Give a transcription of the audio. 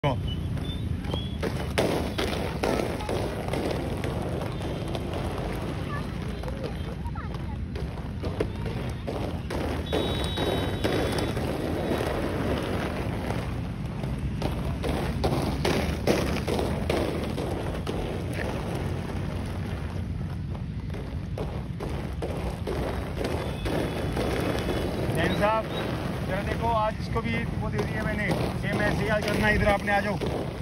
साहब जरा देखो, आज इसको भी वो दे दी है मैंने, सेम ऐसे ही आज करना, इधर आपने आ जाओ।